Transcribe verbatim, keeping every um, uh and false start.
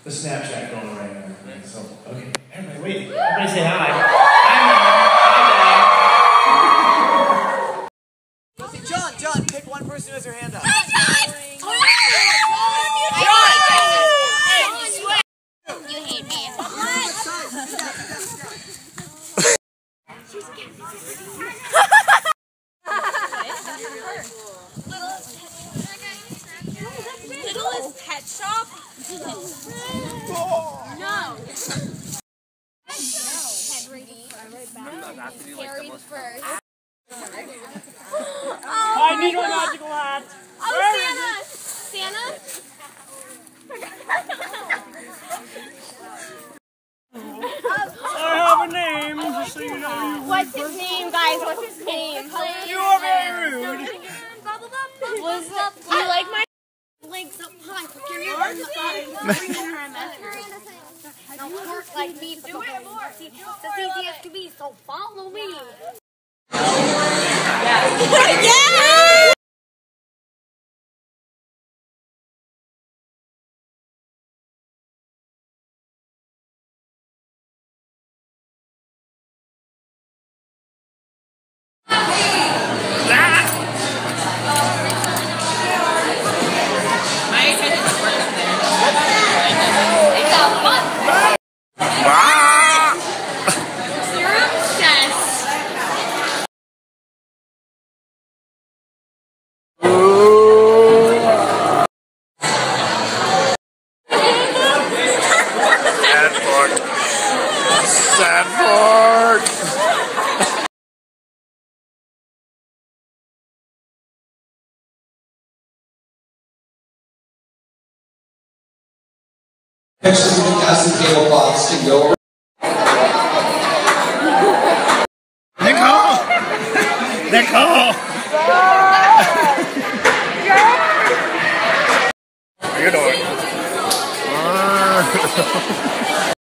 the Snapchat going right now. So, okay, everybody, wait. Everybody say hi. Hi, John, John, pick one person who has their hand up. Hi, John! John! You hate me. Littlest pet shop? No. Harry's first. I need my magical hat. Oh, Santa! Santa? I have a name, just so you know. What's his name, guys? What's his name? You are very rude. What's up? Do you like my legs up high? Put your hands on the side. Don't work like me. Do it more. It's as easy as can be, so follow me. Yeah! Yeah! Sad part. Pictures of the cast and tablecloths to go. Nicole! Nicole! How you doing?